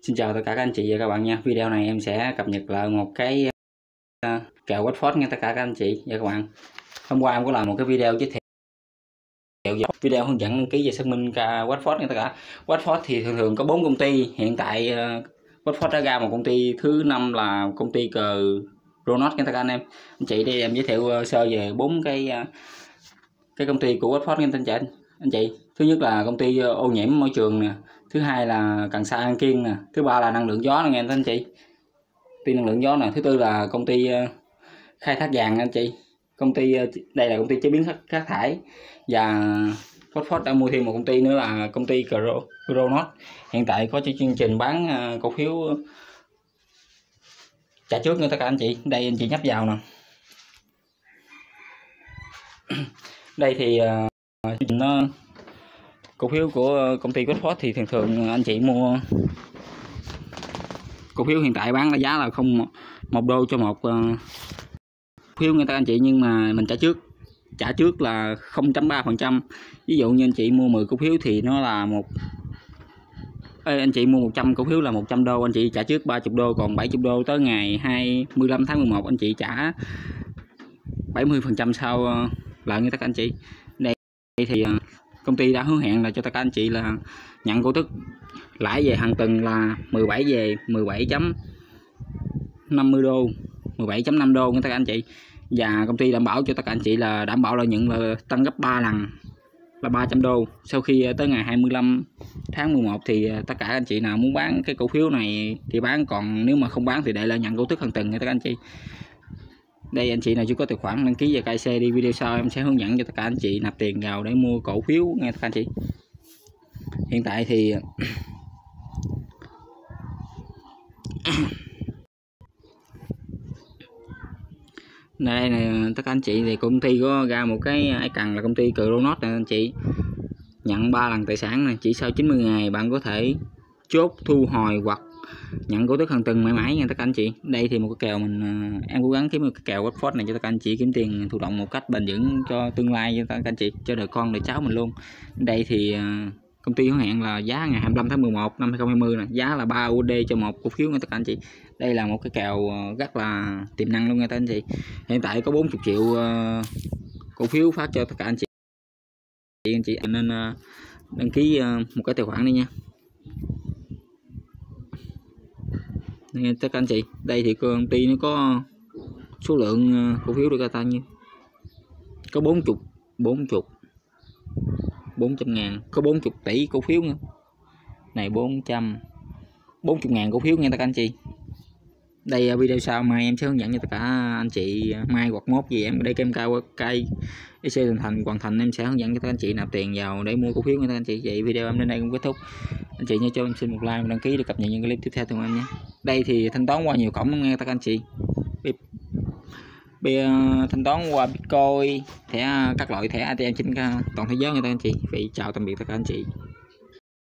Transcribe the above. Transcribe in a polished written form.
Xin chào tất cả các anh chị và các bạn nha. Video này em sẽ cập nhật lại một cái kèo Watford nha tất cả các anh chị và các bạn. Hôm qua em có làm một cái video giới thiệu video hướng dẫn đăng ký về xác minh Watford nha tất cả. Watford thì thường có 4 công ty. Hiện tại Watford đã ra một công ty thứ 5 là công ty cờ Ronald nha tất cả anh em. Anh chị đây em giới thiệu sơ về 4 cái công ty của Watford nha anh chị. Thứ nhất là công ty ô nhiễm môi trường nè, thứ hai là Cần Sa An Kiên nè, thứ ba là năng lượng gió nè nghe anh chị, công ty năng lượng gió nè, thứ tư là công ty khai thác vàng anh chị. Công ty đây là công ty chế biến cát thải, và Watford đã mua thêm một công ty nữa là công ty Cronos. Hiện tại có chương trình bán cổ phiếu trả trước nữa tất cả anh chị. Đây anh chị nhấp vào nè. Đây thì nó cổ phiếu của công ty Watford thì thường anh chị mua cổ phiếu hiện tại bán là giá là $1 cho một phiếu người ta anh chị, nhưng mà mình trả trước là 0.3%. ví dụ như anh chị mua 10 cổ phiếu thì nó là anh chị mua 100 cổ phiếu là $100, anh chị trả trước $30, còn $70 tới ngày 25 tháng 11 anh chị trả 70% sau lại như tất cả anh chị. Đây thì công ty đã hứa hẹn là cho tất cả anh chị là nhận cổ tức lãi về hàng tuần là 17,50 $17.5 người ta anh chị, và công ty đảm bảo cho tất cả anh chị là đảm bảo lợi nhuận là tăng gấp 3 lần là $300. Sau khi tới ngày 25 tháng 11 thì tất cả anh chị nào muốn bán cái cổ phiếu này thì bán, còn nếu mà không bán thì để là nhận cổ tức hàng tuần người ta anh chị. Đây anh chị nào chưa có tài khoản đăng ký và KC đi, video sau em sẽ hướng dẫn cho tất cả anh chị nạp tiền vào để mua cổ phiếu nghe tất cả anh chị. Hiện tại thì đây này tất cả anh chị, thì công ty có ra một cái icon là công ty Cronos này anh chị, nhận 3 lần tài sản này, chỉ sau 90 ngày bạn có thể chốt thu hồi hoặc nhận cổ tức hàng tuần mãi mãi nha tất cả anh chị. Đây thì một cái kèo em cố gắng kiếm một cái kèo Watford này cho tất cả anh chị kiếm tiền thụ động một cách bền vững cho tương lai cho tất cả anh chị, cho đời con đời cháu mình luôn. Đây thì công ty hứa hẹn là giá ngày 25 tháng 11 năm 2020 này, giá là 3 USD cho một cổ phiếu nha tất cả anh chị. Đây là một cái kèo rất là tiềm năng luôn nha tất cả anh chị. Hiện tại có 40 triệu cổ phiếu phát cho tất cả anh chị nên đăng ký một cái tài khoản đi nha. Nên tất cả anh chị, đây thì công ty nó có số lượng cổ phiếu được ta như có 400 ngàn, có 40 tỷ cổ phiếu nữa này, 440.000 cổ phiếu nha tất cả anh chị. Đây video sau mai em sẽ hướng dẫn cho tất cả anh chị, mai hoặc mốt gì em đây kem cao cây EC hoàn thành em sẽ hướng dẫn cho các anh chị nạp tiền vào để mua cổ phiếu nha các anh chị. Vậy video em đến đây cũng kết thúc. Anh chị nhớ cho em xin một like và đăng ký để cập nhật những clip tiếp theo từ em nhé. Đây thì thanh toán qua nhiều cổng nghe các anh chị. Thanh toán qua Bitcoin, thẻ các loại thẻ ATM trên toàn thế giới nha các anh chị. Vậy chào tạm biệt tất cả anh chị.